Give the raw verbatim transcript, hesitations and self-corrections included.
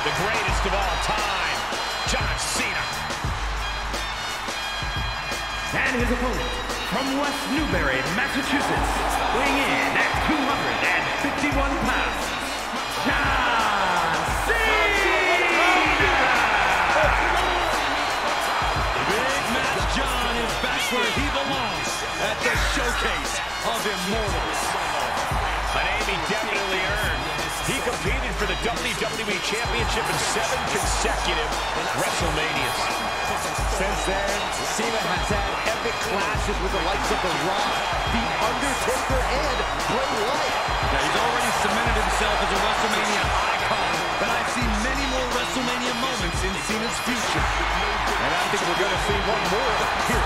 the greatest of all time, John Cena. And his opponent, from West Newbury, Massachusetts, weighing in at two hundred fifty-one pounds, John Cena! Big Match John is back where he belongs, at the showcase of immortals. A name he definitely earned. He competed for the W W E Championship in seven consecutive WrestleManias. Since then, Cena has had epic clashes with the likes of The Rock, The Undertaker, and Bray Wyatt. Yeah, he's already cemented himself as a WrestleMania icon, but I've seen many more WrestleMania moments in Cena's future. And I think we're going to see one more here